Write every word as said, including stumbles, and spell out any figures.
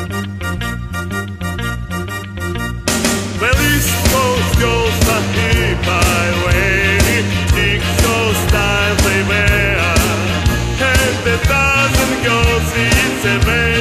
Well, East Coast girls are hip highway, disco style they wear, and the dozen girls it's a